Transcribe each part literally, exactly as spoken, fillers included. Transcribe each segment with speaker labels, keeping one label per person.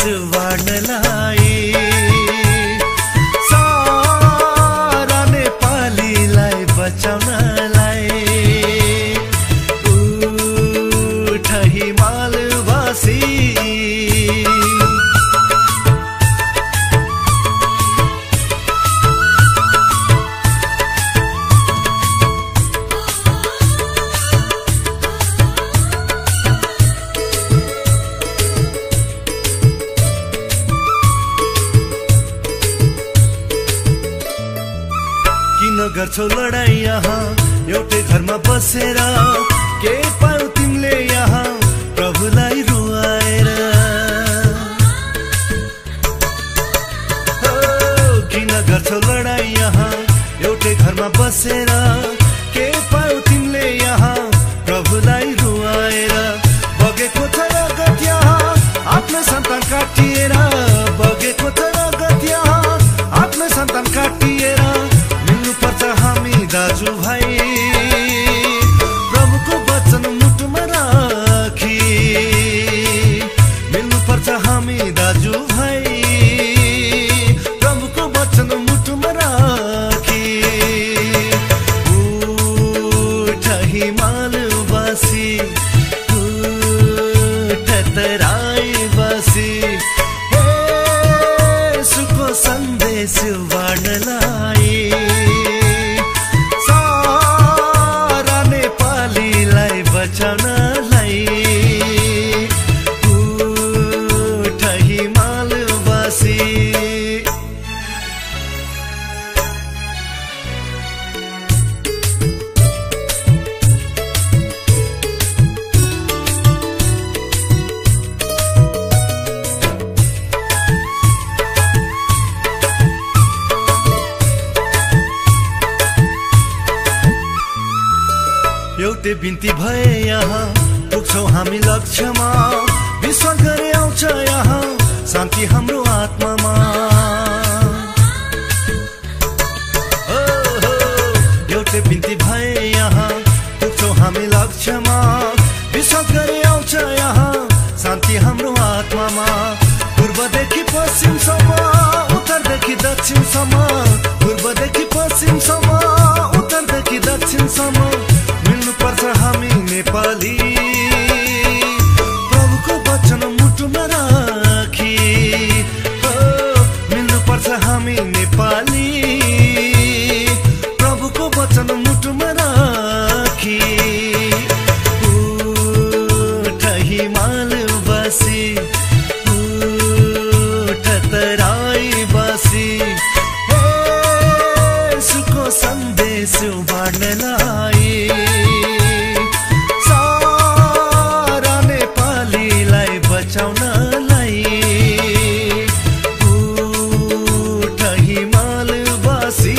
Speaker 1: बाँड्नलाई सारा नेपालीलाई बचाउनलाई उठ हिमालवासी गर्छौ लडाई यहाँ एउटै घरमा बसेर के पाऊ तिमीले यहाँ प्रभुलाई रुवाएर किन गर्छौ लडाई यहाँ एउटै घरमा बसेर के पाऊ तिमीले यहाँ प्रभुलाई रुवाएर बगेको छ रगत यहाँ आफ्नो सन्तान काटिएर बगेको छ रगत यहाँ आफ्नो सन्तान काटिएर दाजु भाइ प्रभुको वचन मुटुमा राखी मिल्नु पर्छ हामी दाजु भाइ प्रभुको वचन मुटुमा राखी उठ हिमालवासी उठ तराईवासी यसुको सन्देश बाँड्नलाई बचाउनलाई उठ हिमालवासी एउटै बिन्ती भए यहाँ पुग्छौ हामी लक्ष्यमा विश्वास गरे आउँछ यहाँ शान्ति हाम्रो आत्मामा एउटै बिन्ती भए यहाँ पुग्छौ हामी लक्ष्यमा विश्वास गरे आउँछ यहाँ शान्ति हाम्रो आत्मामा पूर्वदेखि पश्चिमसम्म उत्तरदेखि दक्षिणसम्म पूर्वदेखि पश्चिमसम्म उत्तरदेखि दक्षिणसम्म पर्छ हामी नेपाली प्रभुको वचन मुटुमा राखी मिल्नु पर्छ हामी नेपाली प्रभुको वचन मुटुमा राखी उठ हिमालवासी उठ तराईवासी यसुको सन्देश बाँड्नलाई बचाउनलाई उठ हिमालवासी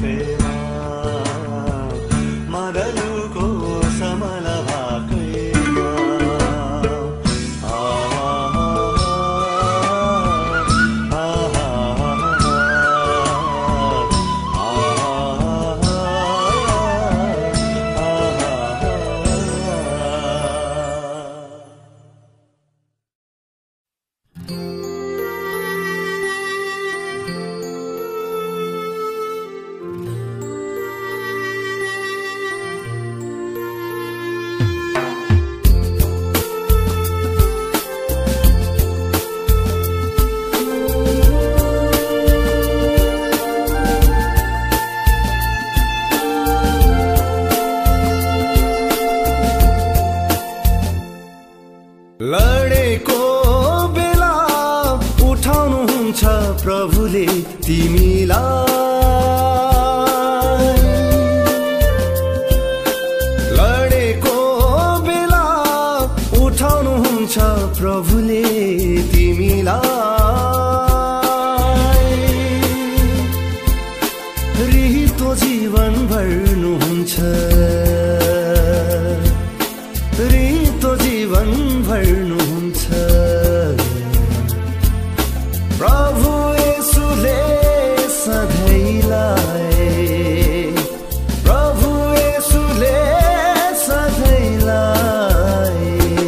Speaker 1: भाकैमा मरलुको समल भाकैमा लडेको बेला उठाउनुहुन्छ प्रभुले तिमीलाई लडेको बेला उठाउनुहुन्छ प्रभुले तिमीलाई रित्तो जीवन भर्नुहुन्छ रित्तो जीवन भर्नुहुन्छ प्रभु येशूले सधैँलाई प्रभु येशूले सधैँलाई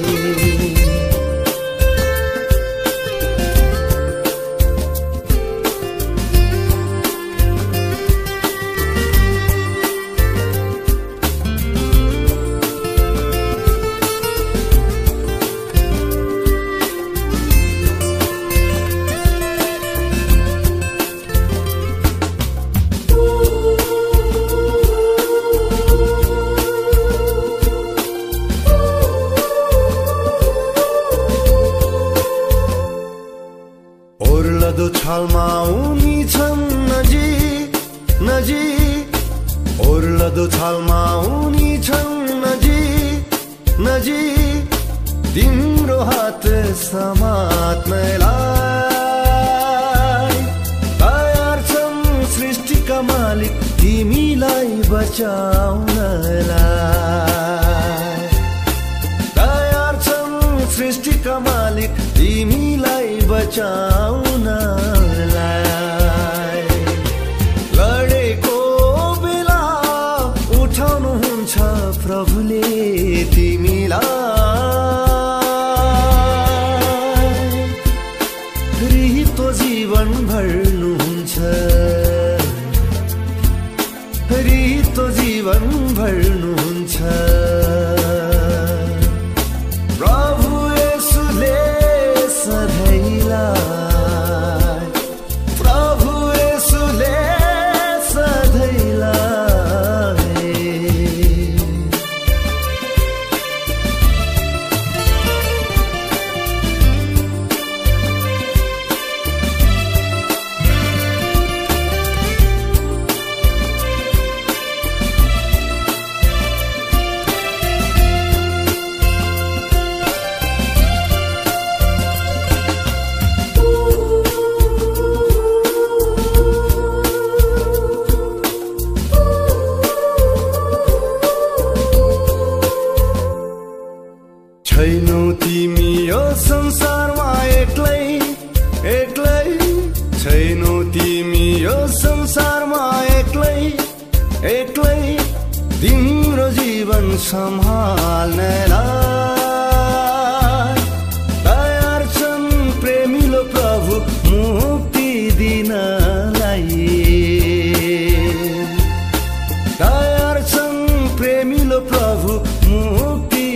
Speaker 1: ओर्लदो छलमा उनी छन् नजिक नजिक ओर्लदो छलमा उनी छन् नजिक नजिक तिम्रो हात समात्नलाई तयार छन् सृष्टिका मालिक तिमीलाई बचाउनलाई तयार छन् सृष्टिका मालिक तिमीलाई बचाउनलाई लडेको बेला उठाउनुहुन्छ प्रभुले तिमीलाई रित्तो जीवन भर्नुहुन्छ रित्तो जीवन भर्नुहुन्छ प्रभु येशूले सधैँलाई प्रभु येशूले सधैँलाई छैनौ तिमी यो संसारमा एक्लै एक्लै छैनौ तिमी यो संसारमा एक्लै एक्लै तिम्रो जीवन सम्हाल्नलाई तयार छन् प्रेमिलो प्रभु मुक्ति दिनलाई तयार छन् प्रेमिलो प्रभु मुक्ति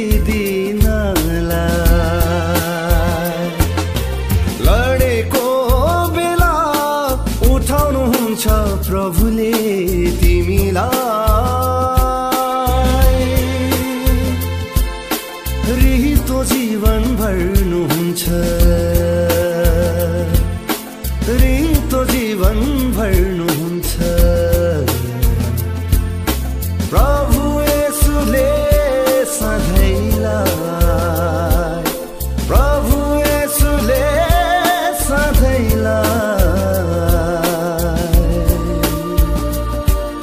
Speaker 1: दिनलाई लडेको बेला उठाउनुहुन्छ प्रभुले तिमीलाई रित्तो जीवन भर्नुहुन्छ रित्तो जीवन भर्नुहुन्छ प्रभु येशूले सधैँलाई प्रभु येशूले सधैँलाई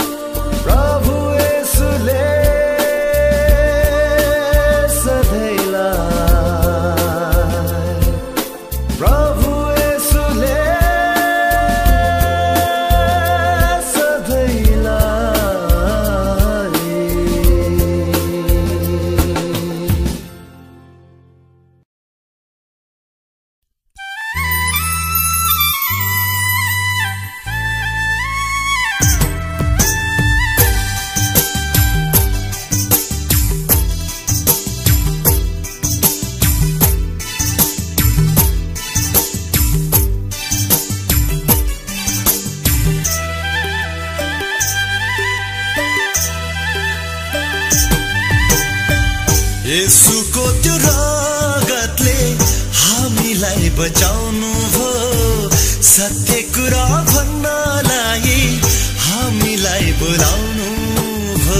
Speaker 1: येशूको त्यो रगतले हामीलाई बचाउनु भो, सत्य कुरा भन्नलाई हामीलाई बोलाउनु भो।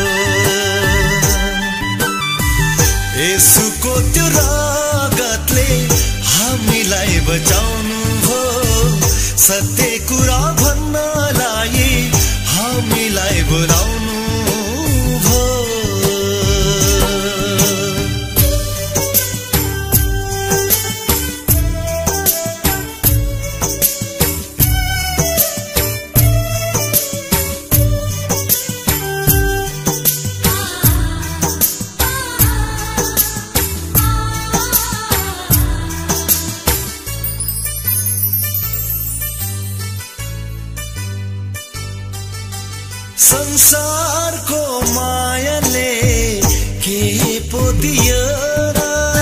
Speaker 1: येशूको त्यो रगतले हामीलाई बचाउनु भो, सत्य कुरा भन्नलाई हामीलाई बोलाउनु भो। संसारको मायाले के पो दियो र,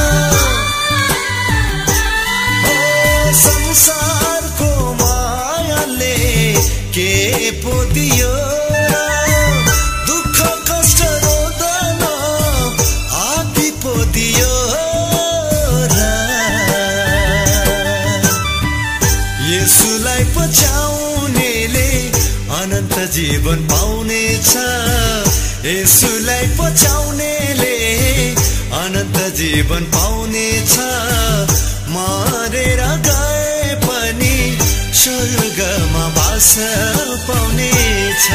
Speaker 1: ओ संसारको मायाले के पो दियो र, दुःख कष्ट रोदन आदि पो दियो र। येशूलाई पछाउनेले अनन्त जीवन पाउनेछ, येशूलाई पछाउनेले अनन्त जीवन पाउनेछ। मरेर गए पनि स्वर्गमा बास पाउनेछ,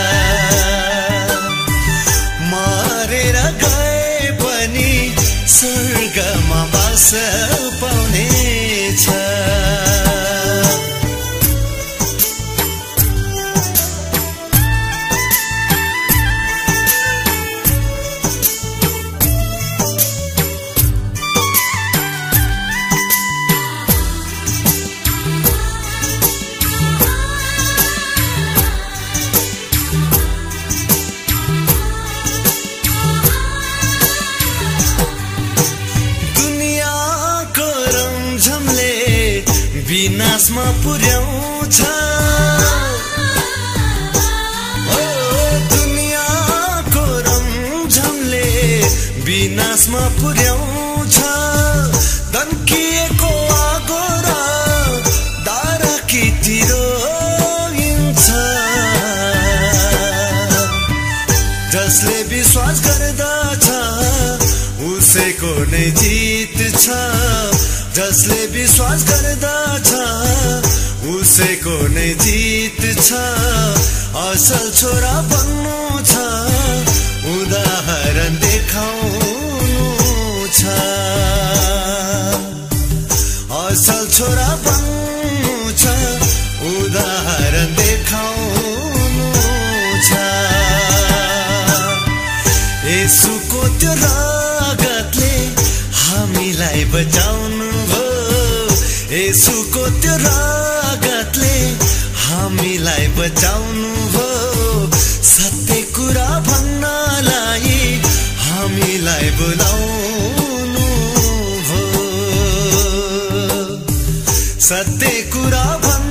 Speaker 1: मरेर गए पनि स्वर्गमा बास पाउनेछ। विनाशमा पुर्याउँछ, ओ दुनियाँको रमझमले विनाशमा पुर्याउँछ। दन्किएको आगो र दाराकीतिर हिँड्छ, जसले विश्वास गर्दछ उसैको नै जित छ, जसले विश्वास गर्दछ उसैको नै जित छ। असल छोरा बन्नु छ, उदाहरण देखाउनु छ, असल छोरा बन्नु छ, उदाहरण देखाउनु छ। येशूको त्यो रगतले हामीलाई बचाउनु भो, येशूको त्यो रगतले हामीलाई बचाउनु भो, सत्य कुरा भन्नलाई हामीलाई बोलाउनु भो, सत्य कुरा भन्न